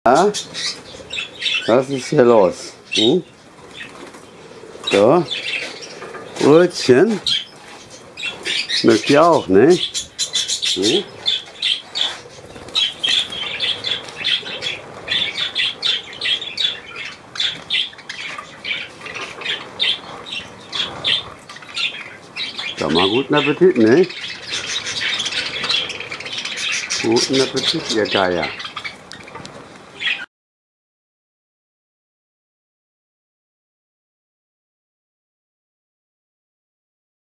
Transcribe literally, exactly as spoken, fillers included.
Ja, was ist hier los? Hm? So, Brötchen. Mögt ihr auch, ne? Hm? Sag mal, guten Appetit, ne? Guten Appetit, ihr Geier.